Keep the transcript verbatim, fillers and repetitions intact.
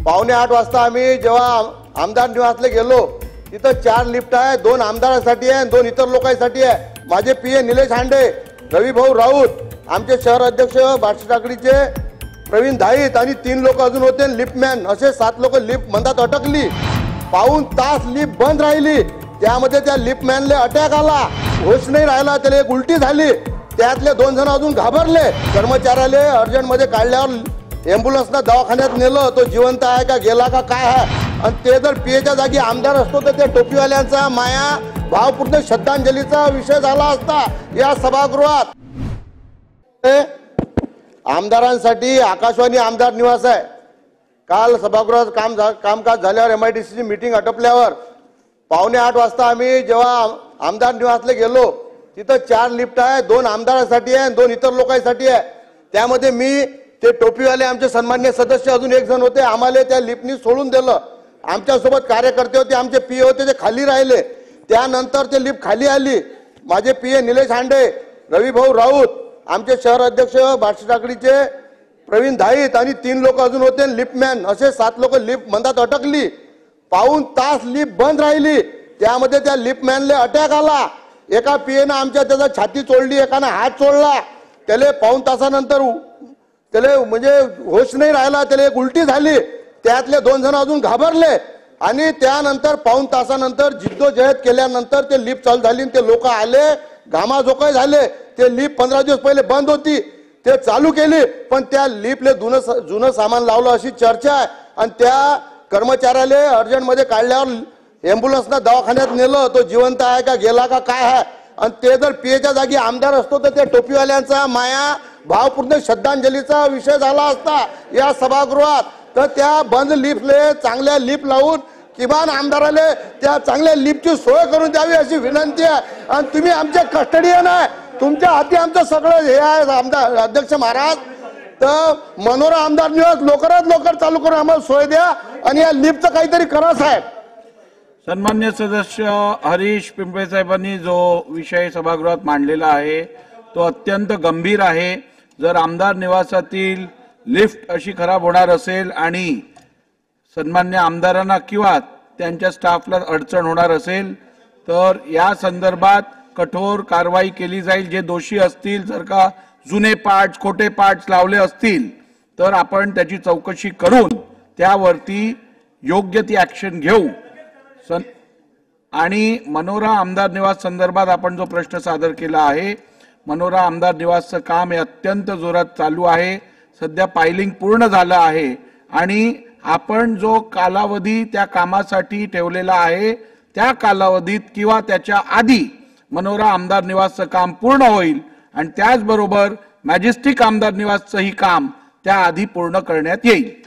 पावणे आठ वाजता आम्ही जेव्हा आमदार निवासला गेलो तिथं चार लिफ्ट आहे, दोन आमदारांसाठी आहे, दोन इतर लोकांसाठी आहे। माझे पीए निलेश हांडे, रविभाऊ राऊत, आमचे शहर अध्यक्ष बार्शी टाकडीचे प्रवीण धाईत आणि तीन लोक अजून होते, लिफ्टमॅन, असे सात लोक लिफ्ट मंदात अटकली। पाऊन तास लिफ्ट बंद राहिली, त्यामध्ये त्या लिफ्टमॅनले अटॅक आला, होश नाही राहिला, त्याला एक उलटी झाली, त्यातले दोन जण अजून घाबरले। कर्मचाऱ्याले अर्जंट मध्ये काढल्यावर एम्ब्युलन्सना दवाखान्यात नेलं, तो जिवंत आहे का गेला का काय आहे। आणि ते जर पीएच्या जागी आमदार असतो तर त्या टोपीवाल्यांचा माया भावपूर्ण श्रद्धांजलीचा विषय झाला असता या सभागृहात। आमदारांसाठी आकाशवाणी आमदार निवास आहे। काल सभागृहात काम कामकाज झाल्यावर एमआयडीसीची मीटिंग आटोपल्यावर पावणे आठ वाजता आम्ही जेव्हा आमदार निवासला गेलो तिथं चार लिफ्ट आहे, दोन आमदारांसाठी आहे, दोन इतर लोकांसाठी आहे। त्यामध्ये मी ते टोपीवाले आमचे सन्मान्य सदस्य अजून एक जण होते, आम्हाला त्या लिफ्टनी सोडून दिलं। आमच्यासोबत कार्यकर्ते होते, आमचे पीए होते, ते खाली राहिले। त्यानंतर ते लिफ्ट खाली आली, माझे पीए निलेश हांडे, रविभाऊ राऊत, आमचे शहर अध्यक्ष बार्शी टाकडीचे प्रवीण धाईत आणि तीन लोक अजून होते, लिफ्टमॅन, असे सात लोक लिफ्ट मंदात अटकली। पाऊन तास लिफ्ट बंद राहिली, त्यामध्ये त्या लिफ्टमॅनले अटॅक आला। एका पीएनं आमच्या त्याचा छाती चोळली, एकानं हात चोळला, त्याला पाऊन तासानंतर त्याला म्हणजे होश नाही राहिला, त्याला एक उलटी झाली, त्यातले दोन जण अजून घाबरले। आणि त्यानंतर पाऊन तासानंतर जिद्दोजहद केल्यानंतर ते लिफ्ट चालू झाली, ते लोक आले, घामाझोकाय झाले। ते लिफ्ट पंधरा दिवस पहिले बंद होती, ते चालू केली, पण त्या लिफ्टले जुनं जुनं सामान लावलं अशी चर्चा आहे। आणि त्या कर्मचाऱ्याले अर्जंट मध्ये काढल्यावर एम्ब्युलन्सना दवाखान्यात नेलं, तो जिवंत आहे का गेला का काय आहे। आणि ते जर पीएच्या जागी आमदार असतो तर त्या टोपीवाल्यांचा माया भावपूर्ण श्रद्धांजलीचा विषय झाला असता या सभागृहात। तर त्या बंद लिफ्टले चांगल्या लिफ्ट लावून किमान आमदाराले त्या चांगल्या लिफ्टची सोय करून द्यावी अशी विनंती आहे। आणि तुम्ही आमच्या कस्टडियन आहे, तुमच्या हाती आमचं सगळं हे आहे आमदार अध्यक्ष महाराज। तर मनोरा आमदार निवास लवकरात लवकर चालू करून आम्हाला सोय द्या आणि या लिफ्टचं काहीतरी करा साहेब। सन्मान्य सदस्य हरीश पिंपळे साहेबांनी जो विषय सभागृहात मांडलेला आहे तो अत्यंत गंभीर आहे। जर आमदार निवासातील लिफ्ट अशी खराब होणार असेल आणि सन्मान्य आमदारांना किंवा त्यांच्या स्टाफला अडचण होणार असेल तर या संदर्भात कठोर कारवाई केली जाईल। जे दोषी असतील, जर का जुने पार्ट्स खोटे पार्ट्स लावले असतील तर आपण त्याची चौकशी करून त्यावरती योग्य ती ऍक्शन घेऊ। आणि मनोरा आमदार निवास संदर्भात आपण जो प्रश्न सादर केला आहे, मनोरा आमदार निवासचं काम हे अत्यंत जोरात चालू आहे। सध्या पायलिंग पूर्ण झालं आहे आणि आपण जो कालावधी त्या कामासाठी ठेवलेला आहे त्या कालावधीत किंवा त्याच्या आधी मनोरा आमदार निवासचं काम पूर्ण होईल आणि त्याचबरोबर मॅजेस्टिक आमदार निवासचंही काम त्याआधी पूर्ण करण्यात येईल।